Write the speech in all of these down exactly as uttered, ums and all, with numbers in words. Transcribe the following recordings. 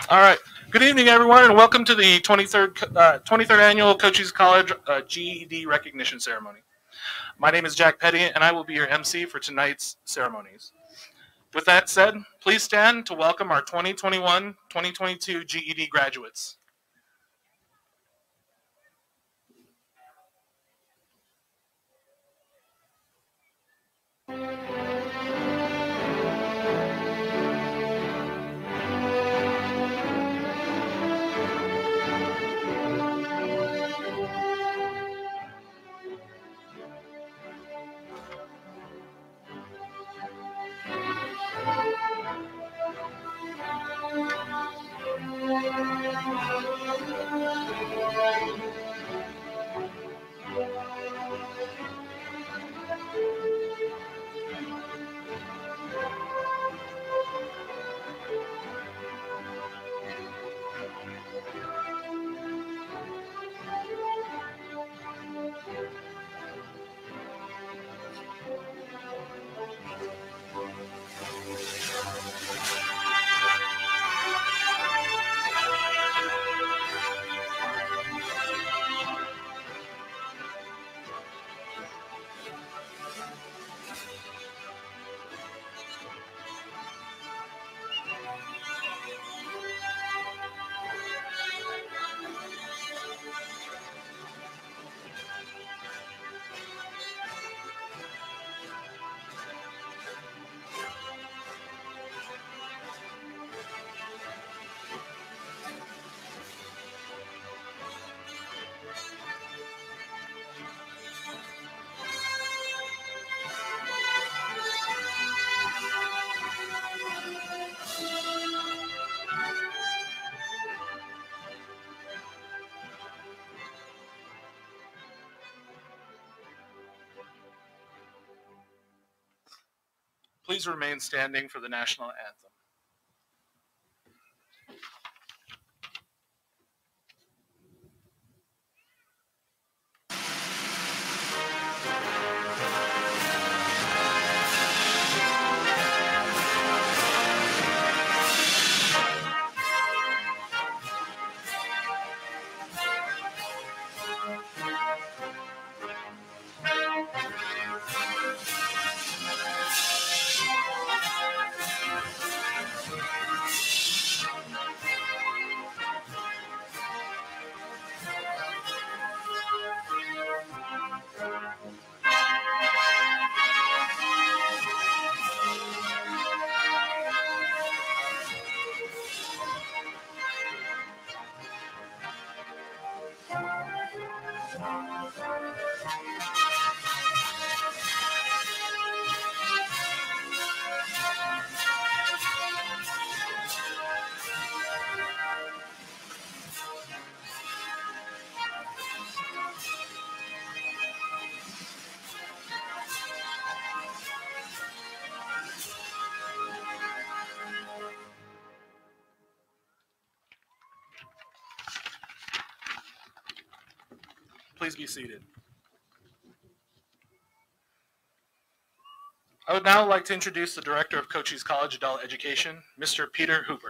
All right. Good evening, everyone, and welcome to the twenty-third, uh, twenty-third Annual Cochise College uh, G E D Recognition Ceremony. My name is Jack Petty, and I will be your M C for tonight's ceremonies. With that said, please stand to welcome our twenty twenty-one twenty twenty-two G E D graduates. Please remain standing for the national anthem. Please be seated. I would now like to introduce the Director of Cochise College Adult Education, Mister Peter Hooper.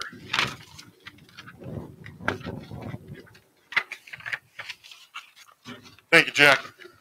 Thank you, Jack.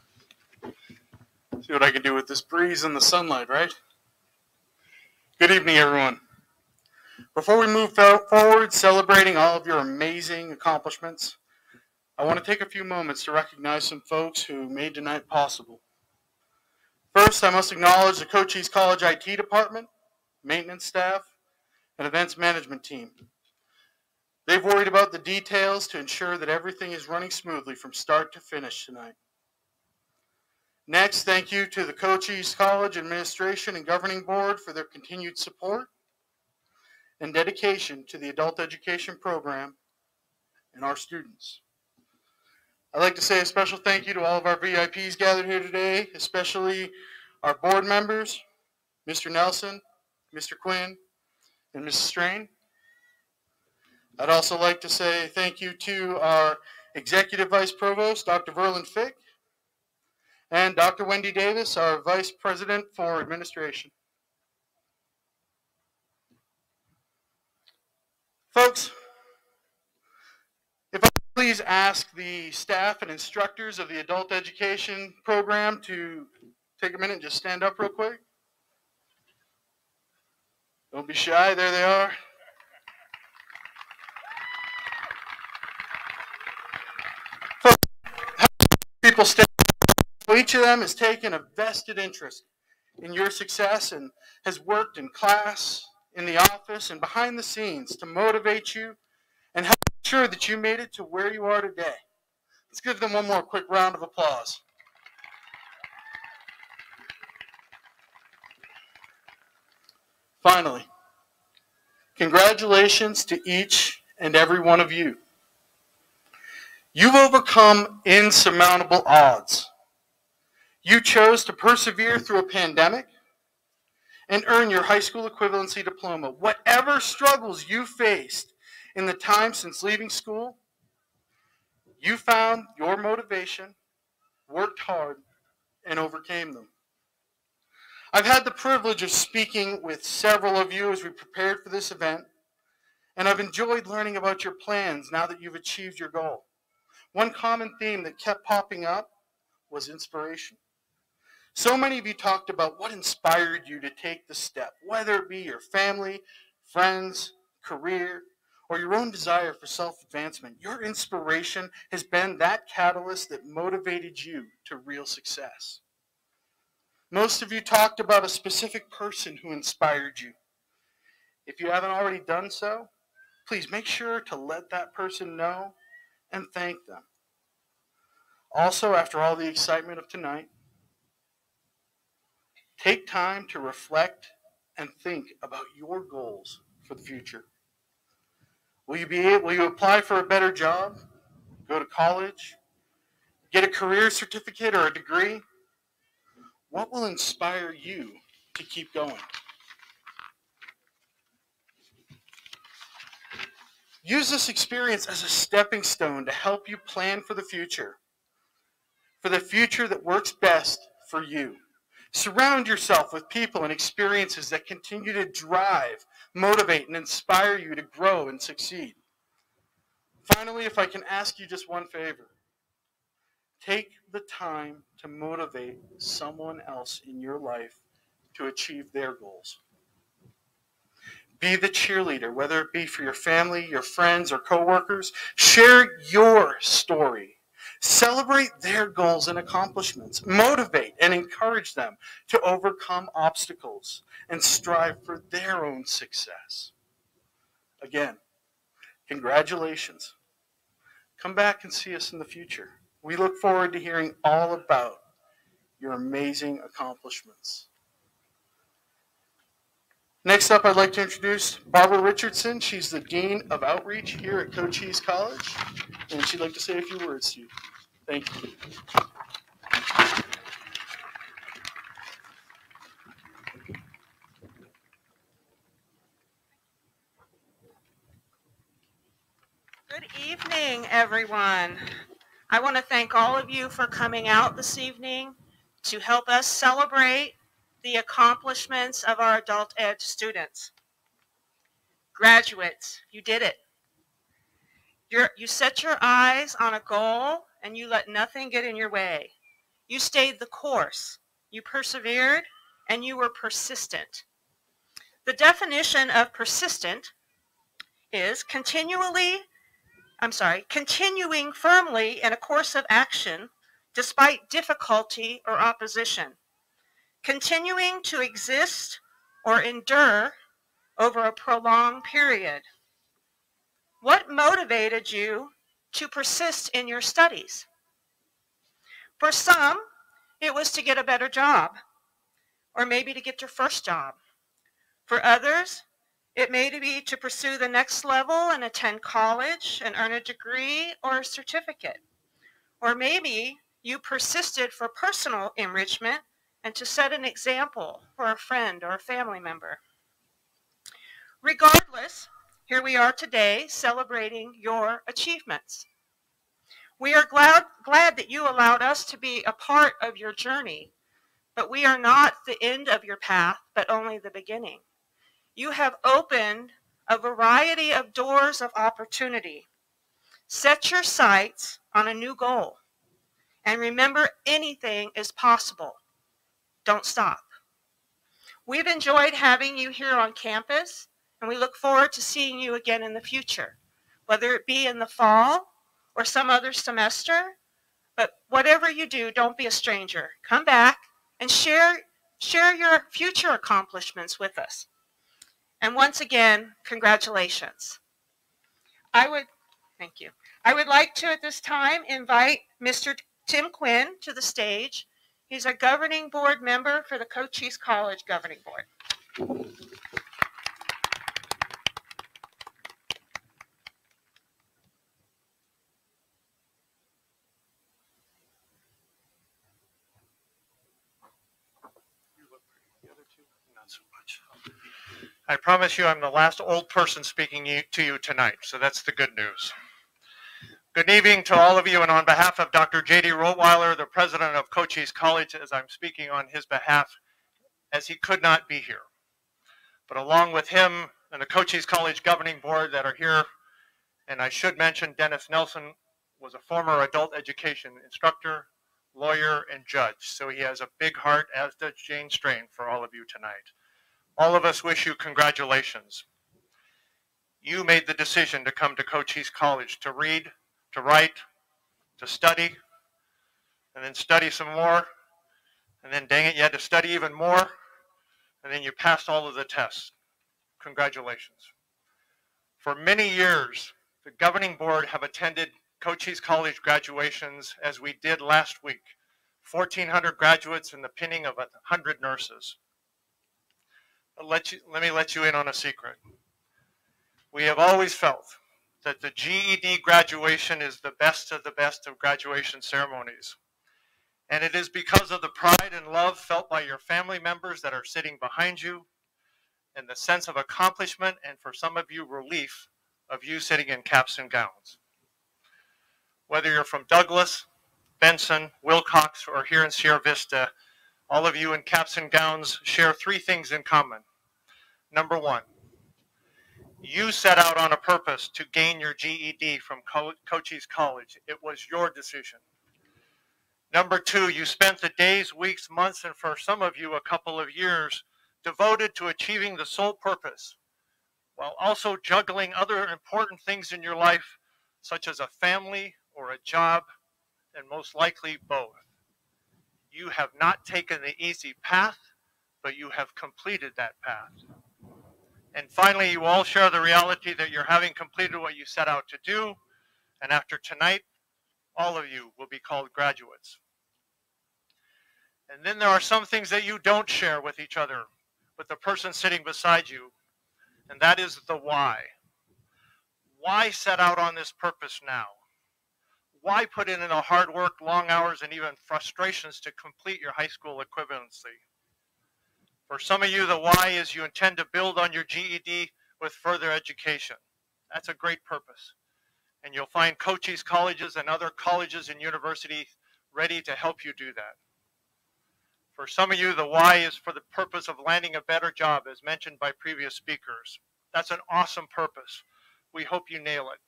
See what I can do with this breeze and the sunlight, right? Good evening, everyone. Before we move forward celebrating all of your amazing accomplishments, I want to take a few moments to recognize some folks who made tonight possible. First, I must acknowledge the Cochise College I T department, maintenance staff, and events management team. They've worried about the details to ensure that everything is running smoothly from start to finish tonight. Next, thank you to the Cochise College administration and governing board for their continued support and dedication to the adult education program and our students. I'd like to say a special thank you to all of our V I Ps gathered here today, especially our board members, Mister Nelson, Mister Quinn, and Missus Strain. I'd also like to say thank you to our Executive Vice Provost, Doctor Verlin Fick, and Doctor Wendy Davis, our Vice President for Administration. Folks, please ask the staff and instructors of the adult education program to take a minute and just stand up real quick. Don't be shy, there they are. People stand up. Each of them has taken a vested interest in your success and has worked in class, in the office, and behind the scenes to motivate you and help ensure that you made it to where you are today. Let's give them one more quick round of applause. Finally, congratulations to each and every one of you. You've overcome insurmountable odds. You chose to persevere through a pandemic and earn your high school equivalency diploma. Whatever struggles you faced in the time since leaving school, you found your motivation, worked hard, and overcame them. I've had the privilege of speaking with several of you as we prepared for this event, and I've enjoyed learning about your plans now that you've achieved your goal. One common theme that kept popping up was inspiration. So many of you talked about what inspired you to take the step, whether it be your family, friends, career, or your own desire for self-advancement. Your inspiration has been that catalyst that motivated you to real success. Most of you talked about a specific person who inspired you. If you haven't already done so, please make sure to let that person know and thank them. Also, after all the excitement of tonight, take time to reflect and think about your goals for the future. Will you be able, will you apply for a better job, go to college, get a career certificate or a degree? What will inspire you to keep going? Use this experience as a stepping stone to help you plan for the future, for the future that works best for you. Surround yourself with people and experiences that continue to drive, motivate, and inspire you to grow and succeed. Finally, if I can ask you just one favor, take the time to motivate someone else in your life to achieve their goals. Be the cheerleader, whether it be for your family, your friends, or coworkers. Share your story. Celebrate their goals and accomplishments. Motivate and encourage them to overcome obstacles and strive for their own success. Again, congratulations. Come back and see us in the future. We look forward to hearing all about your amazing accomplishments. Next up, I'd like to introduce Barbara Richardson. She's the Dean of Outreach here at Cochise College, and she'd like to say a few words to you. Thank you. Good evening, everyone. I want to thank all of you for coming out this evening to help us celebrate the accomplishments of our adult ed students. Graduates, you did it. You're, you set your eyes on a goal and you let nothing get in your way. You stayed the course, you persevered, and you were persistent. The definition of persistent is continually, I'm sorry, continuing firmly in a course of action despite difficulty or opposition. Continuing to exist or endure over a prolonged period. What motivated you to persist in your studies? For some, it was to get a better job, or maybe to get your first job. For others, it may be to pursue the next level and attend college and earn a degree or a certificate. Or maybe you persisted for personal enrichment and to set an example for a friend or a family member. Regardless, here we are today celebrating your achievements. We are glad, glad that you allowed us to be a part of your journey, but we are not the end of your path, but only the beginning. You have opened a variety of doors of opportunity. Set your sights on a new goal. And remember, anything is possible. Don't stop. We've enjoyed having you here on campus, and we look forward to seeing you again in the future, whether it be in the fall or some other semester. But whatever you do, don't be a stranger. Come back and share, share your future accomplishments with us. And once again, congratulations. I would, thank you. I would like to at this time invite Mister Tim Quinn to the stage. He's a governing board member for the Cochise College Governing Board. Not so much. I promise you I'm the last old person speaking you, to you tonight, so that's the good news. Good evening to all of you, and on behalf of Doctor J D Rottweiler, the president of Cochise College, as I'm speaking on his behalf, as he could not be here. But along with him and the Cochise College Governing Board that are here, and I should mention Dennis Nelson was a former adult education instructor, lawyer, and judge, so he has a big heart, as does Jane Strain, for all of you tonight. All of us wish you congratulations. You made the decision to come to Cochise College to read, to write, to study, and then study some more, and then dang it, you had to study even more, and then you passed all of the tests. Congratulations. For many years, the governing board have attended Cochise College graduations as we did last week. fourteen hundred graduates and the pinning of one hundred nurses. I'll let, you, let me let you in on a secret. We have always felt that the G E D graduation is the best of the best of graduation ceremonies. And it is because of the pride and love felt by your family members that are sitting behind you, and the sense of accomplishment, and for some of you, relief of you sitting in caps and gowns. Whether you're from Douglas, Benson, Wilcox, or here in Sierra Vista, all of you in caps and gowns share three things in common. Number one, you set out on a purpose to gain your G E D from Co- Cochise College. It was your decision. Number two, you spent the days, weeks, months, and for some of you, a couple of years, devoted to achieving the sole purpose, while also juggling other important things in your life, such as a family or a job, and most likely both. You have not taken the easy path, but you have completed that path. And finally, you all share the reality that you're having completed what you set out to do, and after tonight, all of you will be called graduates. And then there are some things that you don't share with each other, with the person sitting beside you, and that is the why. Why set out on this purpose now? Why put in the hard work, long hours, and even frustrations to complete your high school equivalency? For some of you, the why is you intend to build on your G E D with further education. That's a great purpose. And you'll find Cochise colleges and other colleges and universities ready to help you do that. For some of you, the why is for the purpose of landing a better job, as mentioned by previous speakers. That's an awesome purpose. We hope you nail it.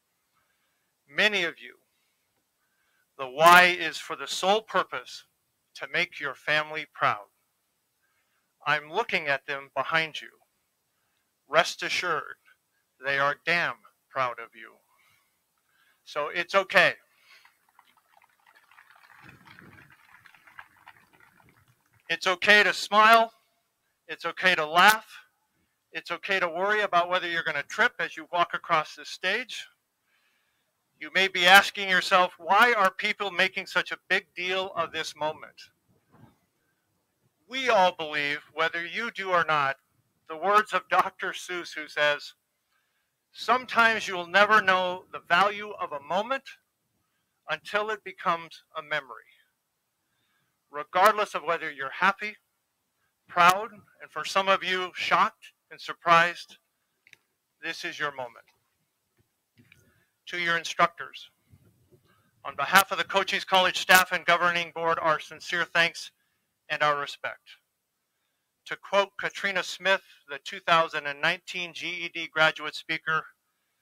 Many of you, the why is for the sole purpose to make your family proud. I'm looking at them behind you. Rest assured, they are damn proud of you. So it's okay. It's okay to smile. It's okay to laugh. It's okay to worry about whether you're going to trip as you walk across this stage. You may be asking yourself, why are people making such a big deal of this moment? We all believe, whether you do or not, the words of Doctor Seuss, who says, sometimes you'll never know the value of a moment until it becomes a memory. Regardless of whether you're happy, proud, and for some of you, shocked and surprised, this is your moment. To your instructors, on behalf of the Cochise College staff and governing board, our sincere thanks and our respect. To quote Katrina Smith, the two thousand nineteen G E D graduate speaker, you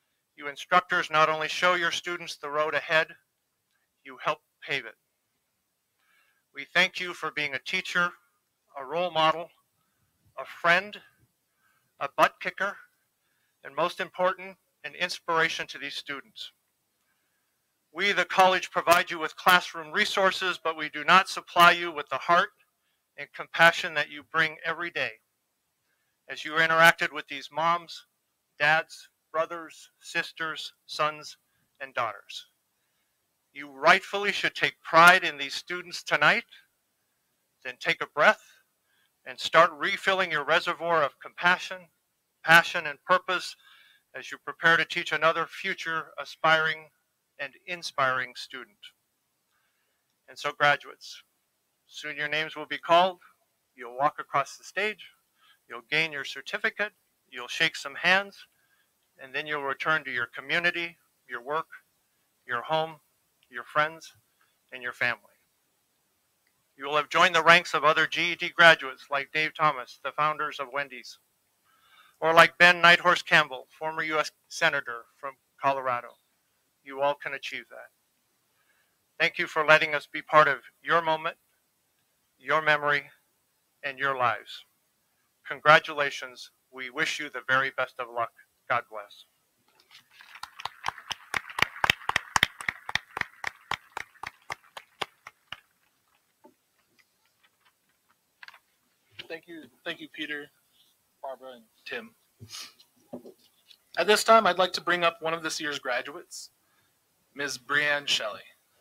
You instructors not only show your students the road ahead, you help pave it. We thank you for being a teacher, a role model, a friend, a butt kicker, and most important, an inspiration to these students. We, the college, provide you with classroom resources, but we do not supply you with the heart and compassion that you bring every day as you interacted with these moms, dads, brothers, sisters, sons, and daughters. You rightfully should take pride in these students tonight. Then take a breath and start refilling your reservoir of compassion, passion, and purpose as you prepare to teach another future aspiring and inspiring student. And so, graduates, soon your names will be called. You'll walk across the stage, you'll gain your certificate, you'll shake some hands, and then you'll return to your community, your work, your home, your friends, and your family. You will have joined the ranks of other G E D graduates like Dave Thomas, the founders of Wendy's, or like Ben Nighthorse Campbell, former U S Senator from Colorado. You all can achieve that. Thank you for letting us be part of your moment, your memory, and your lives. Congratulations. We wish you the very best of luck. God bless. Thank you, thank you, Peter, Barbara, and Tim. At this time, I'd like to bring up one of this year's graduates, Miz Brianne Shelley.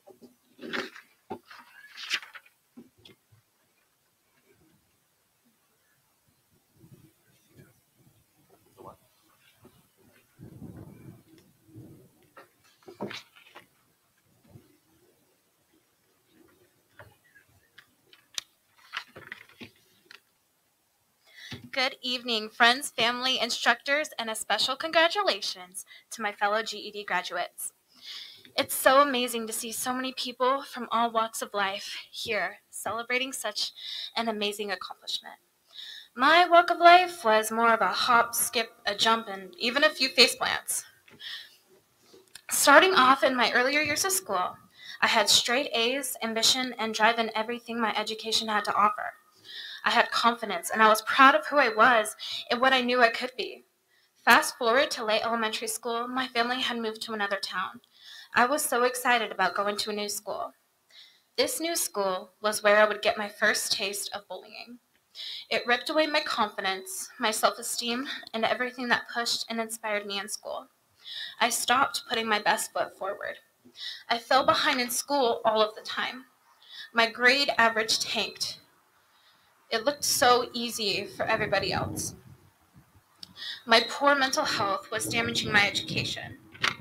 Good evening, friends, family, instructors, and a special congratulations to my fellow G E D graduates. It's so amazing to see so many people from all walks of life here celebrating such an amazing accomplishment. My walk of life was more of a hop, skip, a jump, and even a few face plants. Starting off in my earlier years of school, I had straight A's, ambition, and drive in everything my education had to offer. I had confidence, and I was proud of who I was and what I knew I could be. Fast forward to late elementary school, my family had moved to another town. I was so excited about going to a new school. This new school was where I would get my first taste of bullying. It ripped away my confidence, my self-esteem, and everything that pushed and inspired me in school. I stopped putting my best foot forward. I fell behind in school all of the time. My grade average tanked. It looked so easy for everybody else. My poor mental health was damaging my education.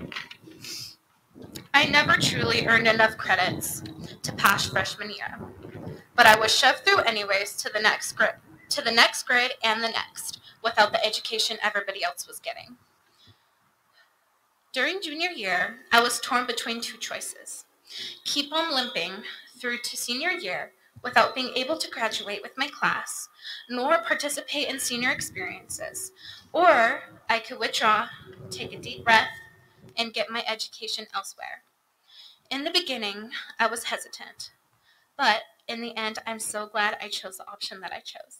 I never truly earned enough credits to pass freshman year, but I was shoved through anyways to the next grade, to the next grade and the next, without the education everybody else was getting. During junior year, I was torn between two choices: keep on limping through to senior year without being able to graduate with my class, nor participate in senior experiences, or I could withdraw, take a deep breath, and get my education elsewhere. In the beginning, I was hesitant, but in the end, I'm so glad I chose the option that I chose.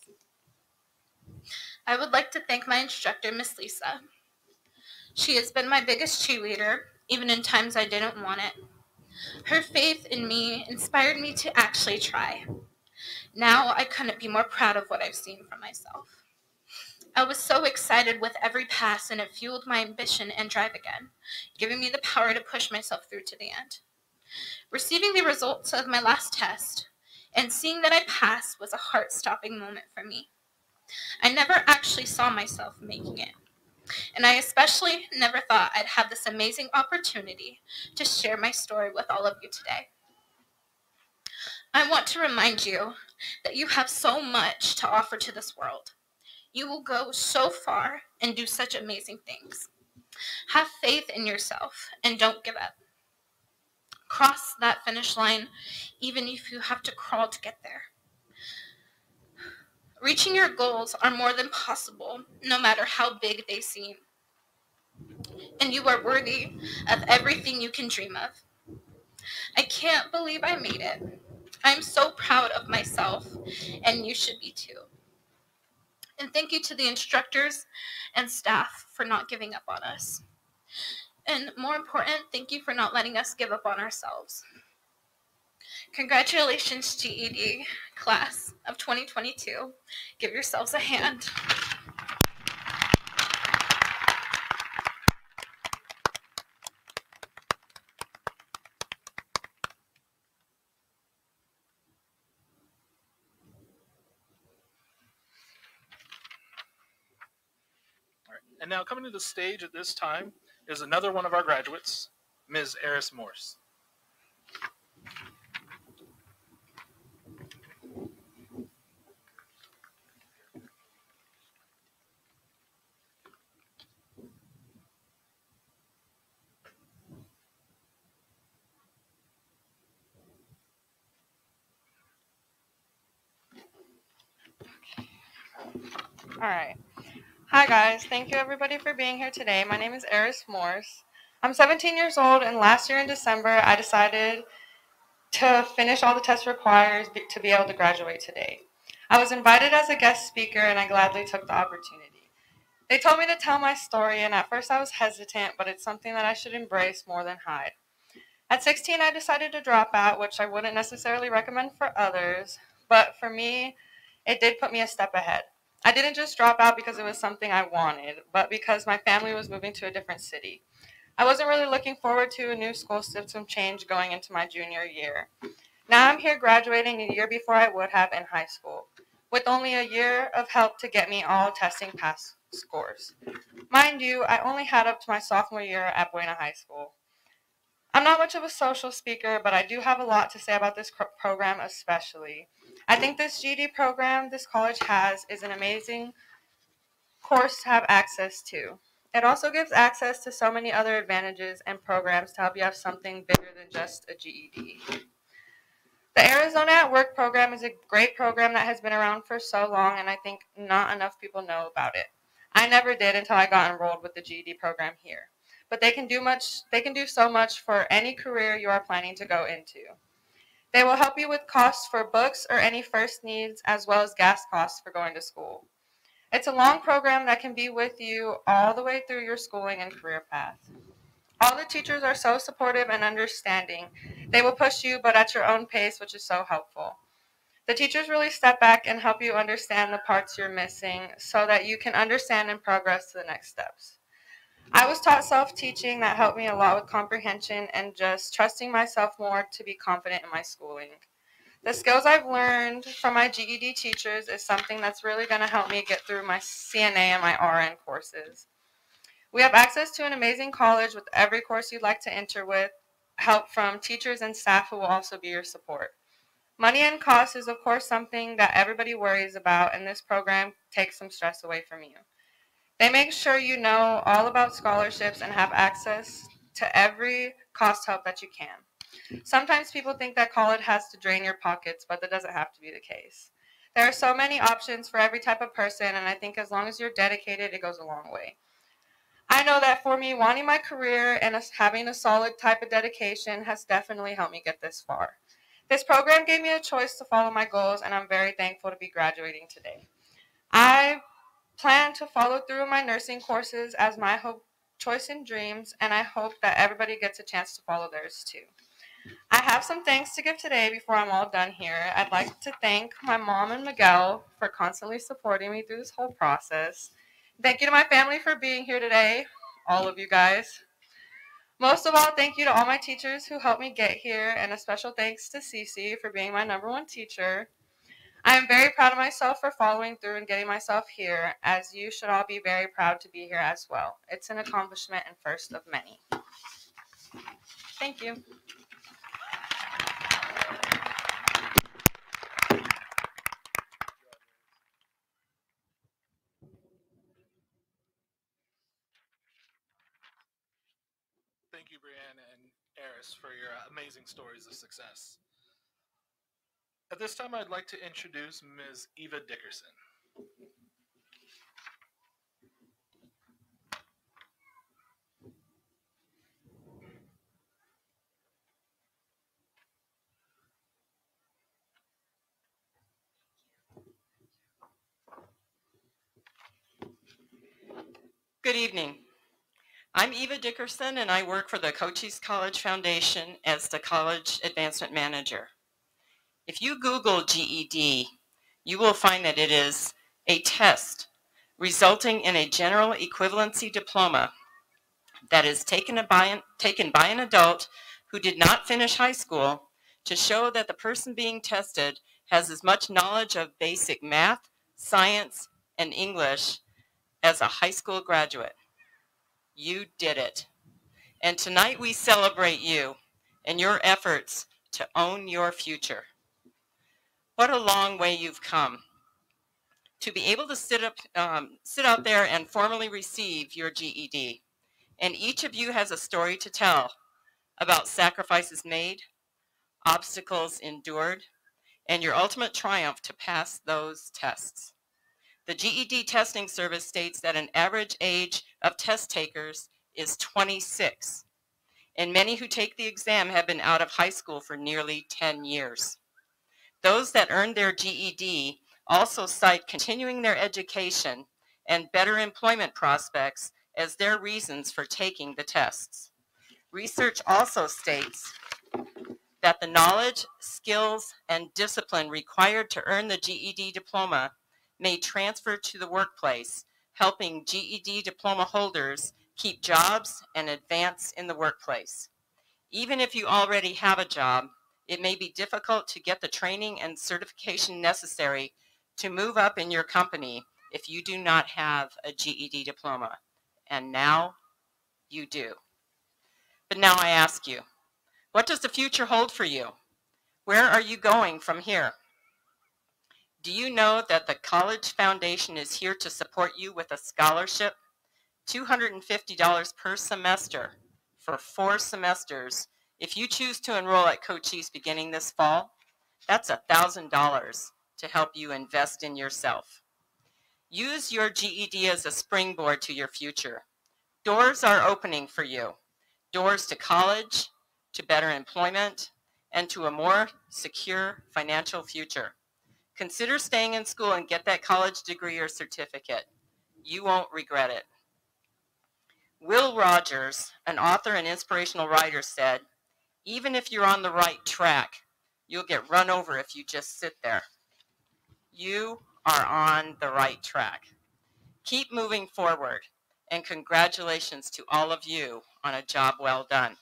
I would like to thank my instructor, Miss Lisa. She has been my biggest cheerleader, even in times I didn't want it. Her faith in me inspired me to actually try. Now I couldn't be more proud of what I've seen for myself. I was so excited with every pass, and it fueled my ambition and drive again, giving me the power to push myself through to the end. Receiving the results of my last test and seeing that I passed was a heart-stopping moment for me. I never actually saw myself making it, and I especially never thought I'd have this amazing opportunity to share my story with all of you today. I want to remind you that you have so much to offer to this world. You will go so far and do such amazing things. Have faith in yourself and don't give up. Cross that finish line even if you have to crawl to get there. Reaching your goals are more than possible, no matter how big they seem. and you are worthy of everything you can dream of. I can't believe I made it. I'm so proud of myself, and you should be too. And thank you to the instructors and staff for not giving up on us. And more important, thank you for not letting us give up on ourselves. Congratulations, G E D class of twenty twenty-two. Give yourselves a hand. All right. And now coming to the stage at this time is another one of our graduates, Miz Eris Morse. All right. Hi, guys. Thank you, everybody, for being here today. My name is Eris Morse. I'm seventeen years old, and last year in December, I decided to finish all the tests required to be able to graduate today. I was invited as a guest speaker, and I gladly took the opportunity. They told me to tell my story, and at first I was hesitant, but it's something that I should embrace more than hide. At sixteen, I decided to drop out, which I wouldn't necessarily recommend for others, but for me, it did put me a step ahead. I didn't just drop out because it was something I wanted, but because my family was moving to a different city. I wasn't really looking forward to a new school system change going into my junior year. Now I'm here graduating a year before I would have in high school, with only a year of help to get me all testing pass scores. Mind you, I only had up to my sophomore year at Buena High School. I'm not much of a social speaker, but I do have a lot to say about this program especially. I think this G E D program this college has is an amazing course to have access to. It also gives access to so many other advantages and programs to help you have something bigger than just a G E D. The Arizona at Work program is a great program that has been around for so long, and I think not enough people know about it. I never did until I got enrolled with the G E D program here. But they can do much they can do so much for any career you are planning to go into. They will help you with costs for books or any first needs, as well as gas costs for going to school. It's a long program that can be with you all the way through your schooling and career path. All the teachers are so supportive and understanding. They will push you, but at your own pace, which is so helpful. The teachers really step back and help you understand the parts you're missing so that you can understand and progress to the next steps. I was taught self-teaching that helped me a lot with comprehension and just trusting myself more to be confident in my schooling. The skills I've learned from my G E D teachers is something that's really going to help me get through my C N A and my R N courses. We have access to an amazing college with every course you'd like to enter with, help from teachers and staff who will also be your support. Money and cost is of course something that everybody worries about, and this program takes some stress away from you. They make sure you know all about scholarships and have access to every cost help that you can. Sometimes people think that college has to drain your pockets, but that doesn't have to be the case. There are so many options for every type of person, and I think as long as you're dedicated, it goes a long way. I know that for me, wanting my career and having a solid type of dedication has definitely helped me get this far. This program gave me a choice to follow my goals, and I'm very thankful to be graduating today. I plan to follow through my nursing courses as my hope, choice and dreams, and I hope that everybody gets a chance to follow theirs too. I have some thanks to give today before I'm all done here. I'd like to thank my mom and Miguel for constantly supporting me through this whole process. Thank you to my family for being here today, all of you guys. Most of all, thank you to all my teachers who helped me get here, and a special thanks to Cece for being my number one teacher. I am very proud of myself for following through and getting myself here, as you should all be very proud to be here as well. It's an accomplishment and first of many. Thank you. Thank you, Brianna and Eris, for your amazing stories of success. At this time, I'd like to introduce Miz Eva Dickerson. Good evening. I'm Eva Dickerson, and I work for the Cochise College Foundation as the College Advancement Manager. If you Google G E D, you will find that it is a test resulting in a general equivalency diploma that is taken by an, taken by an adult who did not finish high school to show that the person being tested has as much knowledge of basic math, science, and English as a high school graduate. You did it. And tonight we celebrate you and your efforts to own your future. What a long way you've come. To be able to sit up, um, sit out there and formally receive your G E D. And each of you has a story to tell about sacrifices made, obstacles endured, and your ultimate triumph to pass those tests. The G E D testing service states that an average age of test takers is twenty-six, and many who take the exam have been out of high school for nearly ten years. Those that earned their G E D also cite continuing their education and better employment prospects as their reasons for taking the tests. Research also states that the knowledge, skills, and discipline required to earn the G E D diploma may transfer to the workplace, helping G E D diploma holders keep jobs and advance in the workplace. Even if you already have a job, it may be difficult to get the training and certification necessary to move up in your company if you do not have a G E D diploma. And now you do. But now I ask you, what does the future hold for you? Where are you going from here? Do you know that the College Foundation is here to support you with a scholarship, two hundred fifty dollars per semester for four semesters? If you choose to enroll at Cochise beginning this fall, that's one thousand dollars to help you invest in yourself. Use your G E D as a springboard to your future. Doors are opening for you. Doors to college, to better employment, and to a more secure financial future. Consider staying in school and get that college degree or certificate. You won't regret it. Will Rogers, an author and inspirational writer, said, "Even if you're on the right track, you'll get run over if you just sit there." You are on the right track. Keep moving forward, and congratulations to all of you on a job well done.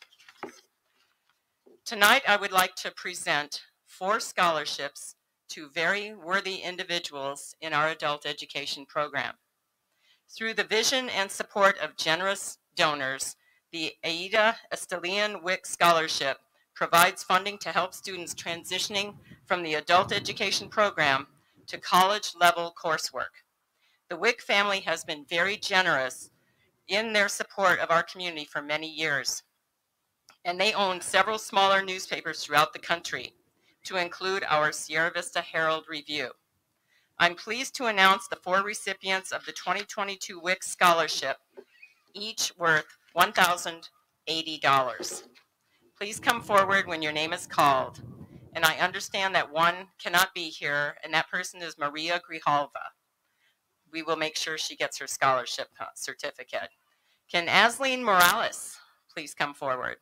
Tonight, I would like to present four scholarships to very worthy individuals in our adult education program. Through the vision and support of generous donors, the Aida Estelian Wick Scholarship provides funding to help students transitioning from the adult education program to college-level coursework. The Wick family has been very generous in their support of our community for many years, and they own several smaller newspapers throughout the country, to include our Sierra Vista Herald Review. I'm pleased to announce the four recipients of the twenty twenty-two Wick Scholarship, each worth one thousand eighty dollars. Please come forward when your name is called. And I understand that one cannot be here, and that person is Maria Grijalva. We will make sure she gets her scholarship certificate. Can Asleen Morales please come forward?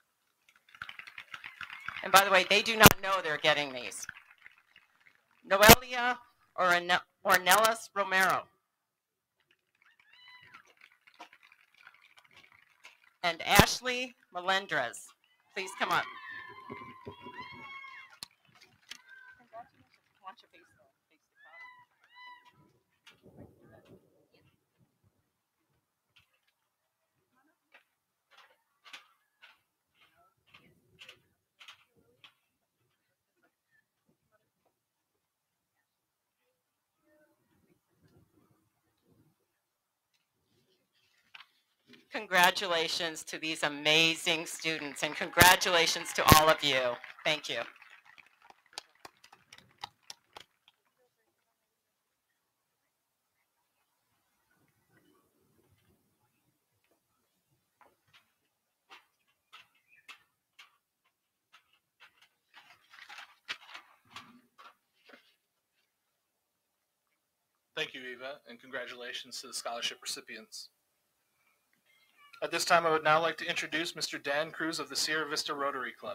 And by the way, they do not know they're getting these. Noelia Ornelas Romero. And Ashley Melendrez. Please come up. Congratulations to these amazing students, and congratulations to all of you. Thank you. Thank you, Eva, and congratulations to the scholarship recipients. At this time, I would now like to introduce Mister Dan Cruz of the Sierra Vista Rotary Club.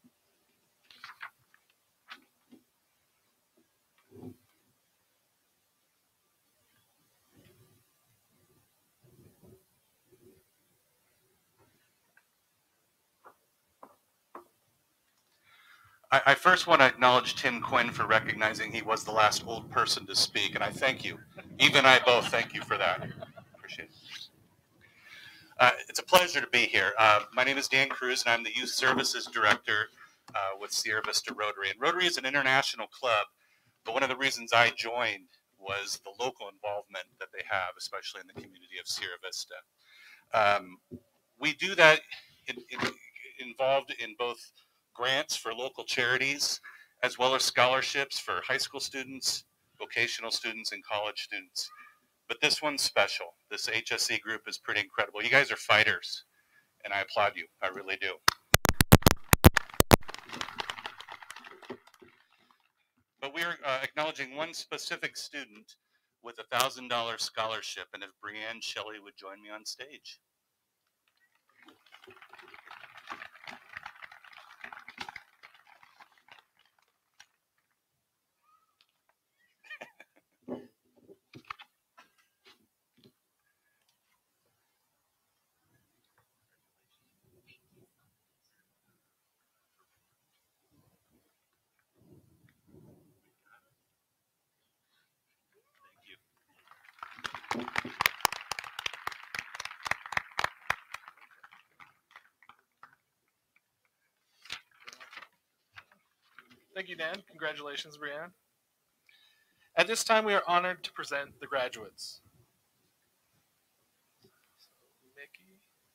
I, I first want to acknowledge Tim Quinn for recognizing he was the last old person to speak, and I thank you. Eve and I both thank you for that. Appreciate it. Uh, it's a pleasure to be here. Uh, my name is Dan Cruz, and I'm the Youth Services Director uh, with Sierra Vista Rotary. And Rotary is an international club, but one of the reasons I joined was the local involvement that they have, especially in the community of Sierra Vista. Um, we do that in, in, involved in both grants for local charities, as well as scholarships for high school students, vocational students, and college students. But this one's special. This H S C group is pretty incredible. You guys are fighters, and I applaud you. I really do. But we are uh, acknowledging one specific student with a one thousand dollar scholarship, and if Brianne Shelley would join me on stage. Thank you, Dan. Congratulations, Brianne. At this time, we are honored to present the graduates. Mickey.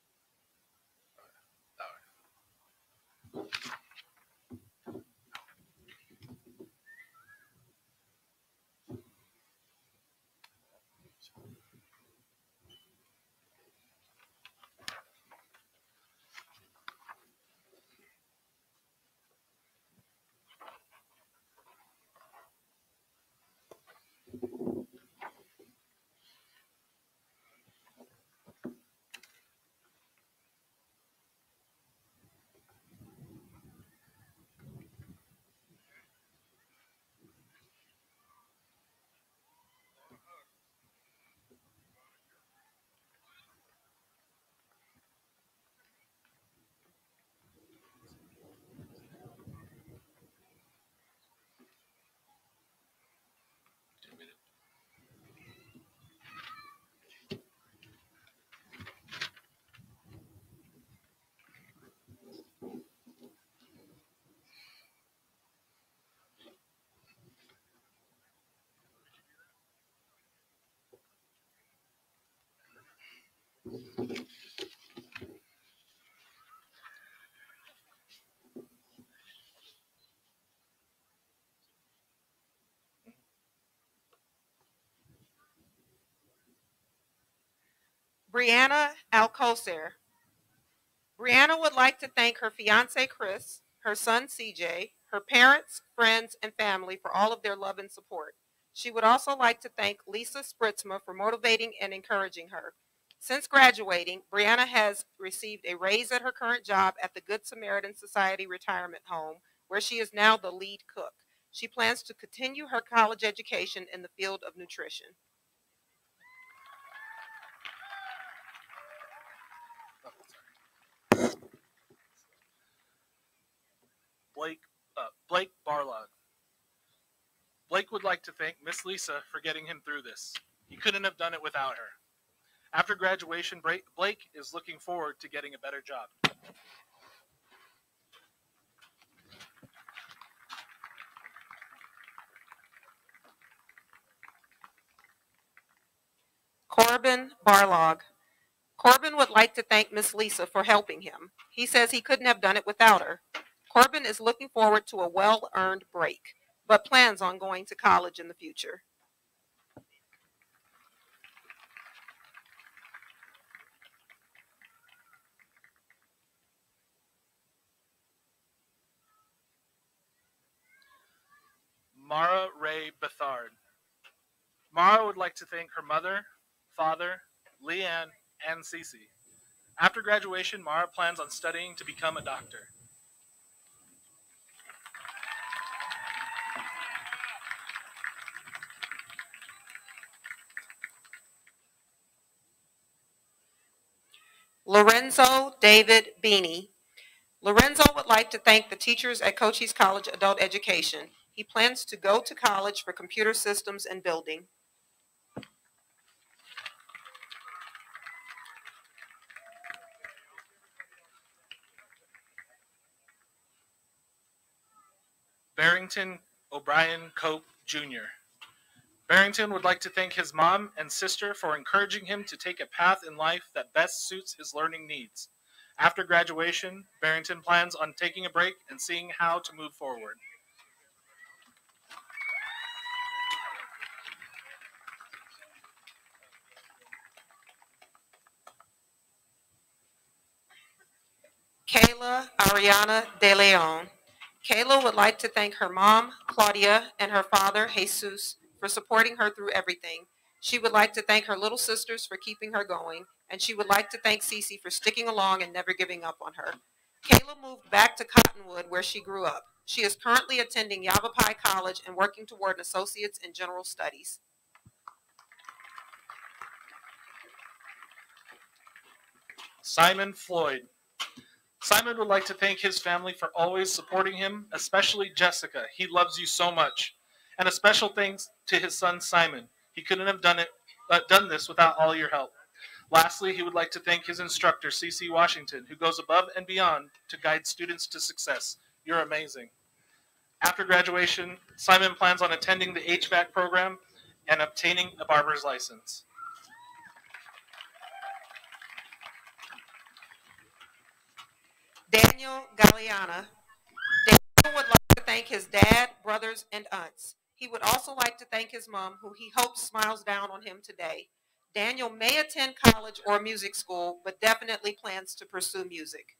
Brianna Alcocer. Brianna would like to thank her fiance Chris, her son C J, her parents, friends, and family for all of their love and support. She would also like to thank Lisa Spritzma for motivating and encouraging her. Since graduating, Brianna has received a raise at her current job at the Good Samaritan Society Retirement Home, where she is now the lead cook. She plans to continue her college education in the field of nutrition. Blake, uh, Blake Barlog. Blake would like to thank Miss Lisa for getting him through this. He couldn't have done it without her. After graduation, Blake is looking forward to getting a better job. Corbin Barlog. Corbin would like to thank Miss Lisa for helping him. He says he couldn't have done it without her. Corbin is looking forward to a well-earned break, but plans on going to college in the future. Mara Ray Bethard. Mara would like to thank her mother, father, Leanne, and Cece. After graduation, Mara plans on studying to become a doctor. Lorenzo David Beanie. Lorenzo would like to thank the teachers at Cochise College Adult Education. He plans to go to college for computer systems and building. Barrington O'Brien Cope Junior Barrington would like to thank his mom and sister for encouraging him to take a path in life that best suits his learning needs. After graduation, Barrington plans on taking a break and seeing how to move forward. Kayla Ariana De Leon. Kayla would like to thank her mom, Claudia, and her father, Jesus, for supporting her through everything. She would like to thank her little sisters for keeping her going, and she would like to thank Cece for sticking along and never giving up on her. Kayla moved back to Cottonwood, where she grew up. She is currently attending Yavapai College and working toward an associate's in general studies. Simon Floyd. Simon would like to thank his family for always supporting him, especially Jessica. He loves you so much. And a special thanks to his son Simon. He couldn't have done it, uh, done this without all your help. Lastly, he would like to thank his instructor, C C Washington, who goes above and beyond to guide students to success. You're amazing. After graduation, Simon plans on attending the H V A C program and obtaining a barber's license. Daniel Galliana. Daniel would like to thank his dad, brothers, and aunts. He would also like to thank his mom, who he hopes smiles down on him today. Daniel may attend college or music school, but definitely plans to pursue music.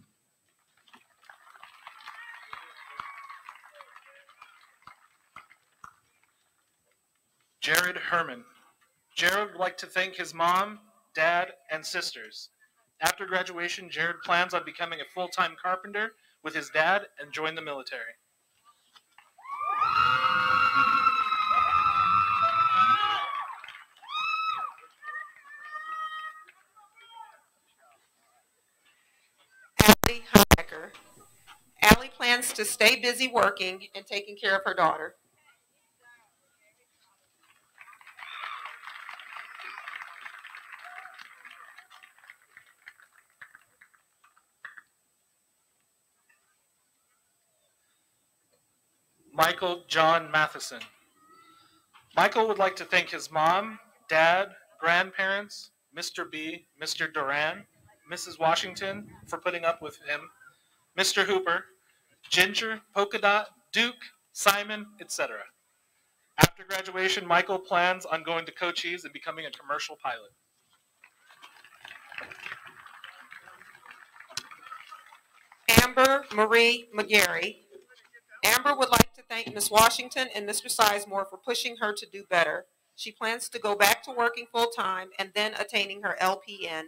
Jared Herman. Jared would like to thank his mom, dad, and sisters. After graduation, Jared plans on becoming a full-time carpenter with his dad and join the military. Allie Heidecker. Allie plans to stay busy working and taking care of her daughter. Michael John Matheson. Michael would like to thank his mom, dad, grandparents, Mister B, Mister Duran, Missus Washington for putting up with him, Mister Hooper, Ginger, Polka Dot, Duke, Simon, et cetera. After graduation, Michael plans on going to Cochise and becoming a commercial pilot. Amber Marie McGarry. Amber would like to thank Miz Washington and Mister Sizemore for pushing her to do better. She plans to go back to working full-time and then attaining her L P N.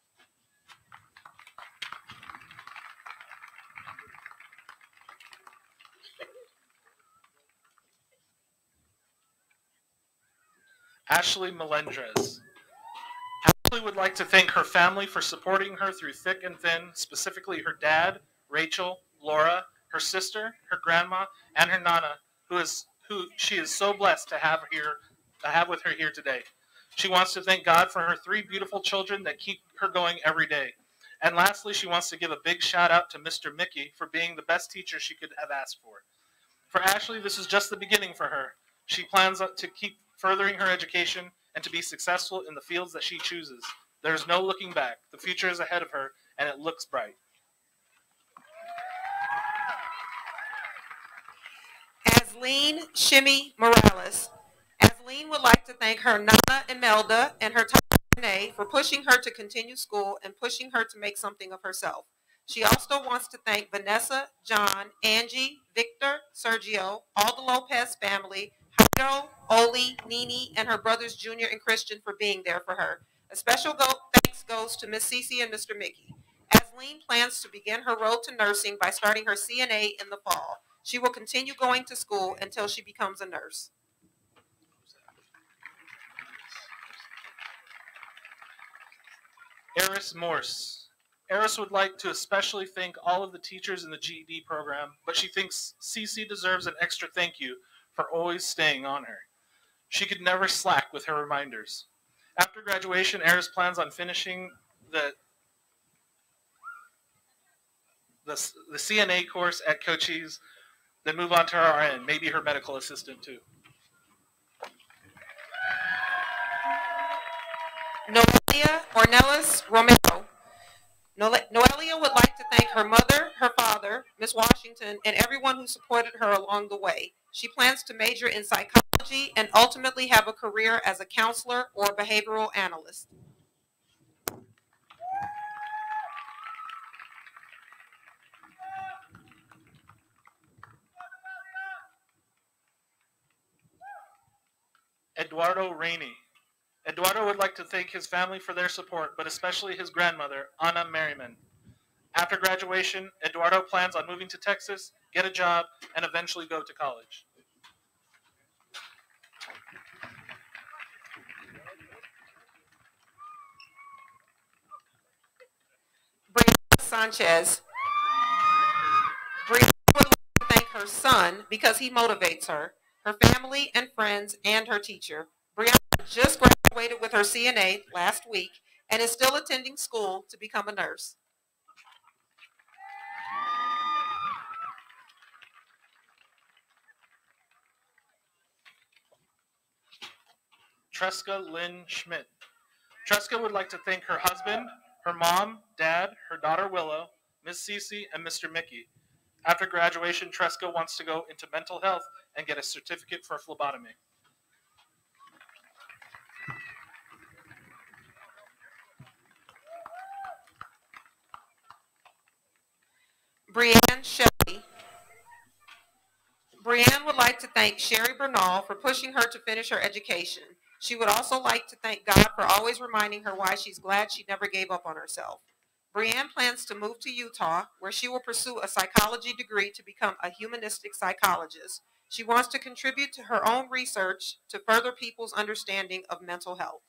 Ashley Melendrez. Ashley would like to thank her family for supporting her through thick and thin, specifically her dad, Rachel, Laura, her sister, her grandma, and her nana, who is who she is so blessed to have here, to have with her here today. She wants to thank God for her three beautiful children that keep her going every day. And lastly, she wants to give a big shout out to Mister Mickey for being the best teacher she could have asked for. For Ashley, this is just the beginning for her. She plans to keep furthering her education and to be successful in the fields that she chooses. There is no looking back. The future is ahead of her, and it looks bright. Asleen Shimmy Morales. Asleen would like to thank her Nana Imelda and her Tata Renee for pushing her to continue school and pushing her to make something of herself. She also wants to thank Vanessa, John, Angie, Victor, Sergio, all the Lopez family, Oli, Nini, and her brothers Junior and Christian for being there for her. A special go- thanks goes to Miss Cece and Mister Mickey. Asleen plans to begin her road to nursing by starting her C N A in the fall. She will continue going to school until she becomes a nurse. Eris Morse. Eris would like to especially thank all of the teachers in the G E D program, but she thinks Cece deserves an extra thank you for always staying on her. She could never slack with her reminders. After graduation, Eris plans on finishing the, the, the C N A course at Cochise, then move on to her R N, maybe her medical assistant too. Noelia Ornelas Romero. Noelia would like to thank her mother, her father, Miss Washington, and everyone who supported her along the way. She plans to major in psychology and ultimately have a career as a counselor or behavioral analyst. Eduardo Rainey. Eduardo would like to thank his family for their support, but especially his grandmother, Ana Merriman. After graduation, Eduardo plans on moving to Texas, get a job, and eventually go to college. Brianna Sanchez. Brianna would like to thank her son because he motivates her, her family and friends, and her teacher. Brianna just graduated with her C N A last week and is still attending school to become a nurse. Tresca Lynn Schmidt. Tresca would like to thank her husband, her mom, dad, her daughter Willow, Miss Cece, and Mister Mickey. After graduation, Tresca wants to go into mental health and get a certificate for phlebotomy. Brianne Shelley. Brianne would like to thank Sherry Bernal for pushing her to finish her education. She would also like to thank God for always reminding her why she's glad she never gave up on herself. Brianne plans to move to Utah, where she will pursue a psychology degree to become a humanistic psychologist. She wants to contribute to her own research to further people's understanding of mental health.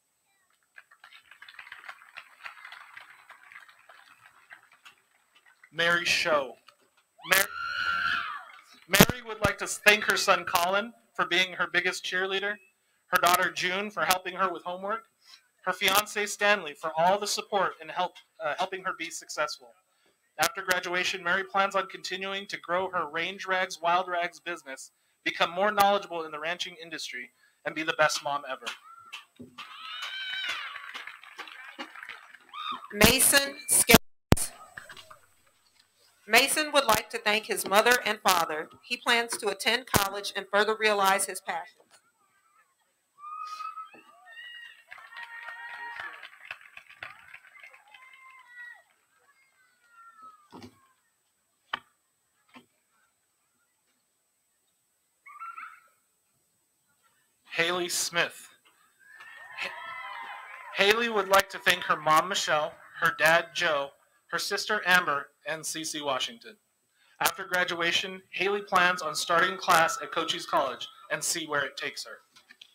Mary Show. Mary, Mary would like to thank her son Colin for being her biggest cheerleader, her daughter June for helping her with homework, her fiance Stanley for all the support and help uh, helping her be successful. After graduation, Mary plans on continuing to grow her Range Rags Wild Rags business, become more knowledgeable in the ranching industry, and be the best mom ever. Mason Scales. Mason would like to thank his mother and father. He plans to attend college and further realize his passions. Haley Smith. Haley would like to thank her mom, Michelle, her dad, Joe, her sister, Amber, and Cece Washington. After graduation, Haley plans on starting class at Cochise College and see where it takes her.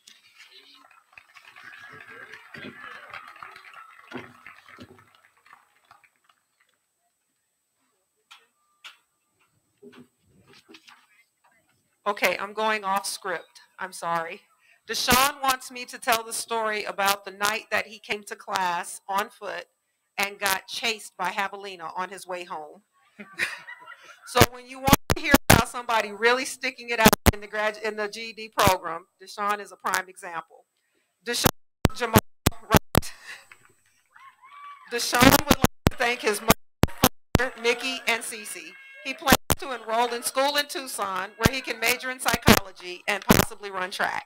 Okay, I'm going off script. I'm sorry. Deshaun wants me to tell the story about the night that he came to class on foot and got chased by Javelina on his way home. So when you want to hear about somebody really sticking it out in the grad in the G E D program, Deshaun is a prime example. Deshaun Jamal, right. Deshaun would like to thank his mother, Nikki, and Cece. He plans to enroll in school in Tucson, where he can major in psychology and possibly run track.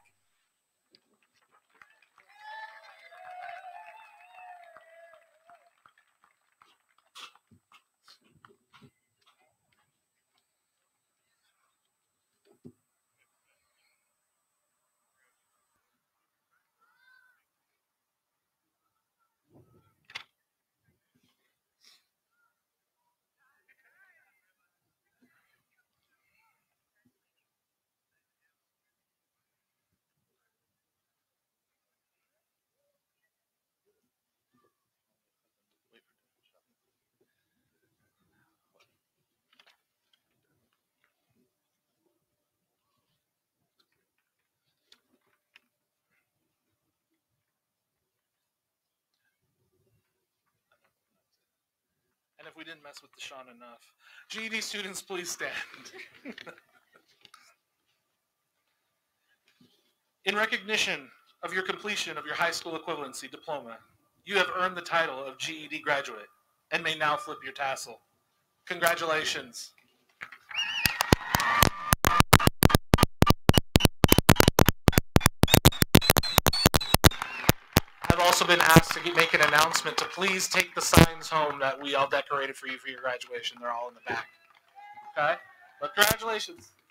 And if we didn't mess with Deshaun enough, G E D students, please stand. In recognition of your completion of your high school equivalency diploma, you have earned the title of G E D graduate and may now flip your tassel. Congratulations. I've also been asked to make an announcement to please take the signs home that we all decorated for you for your graduation. They're all in the back. Okay? But congratulations.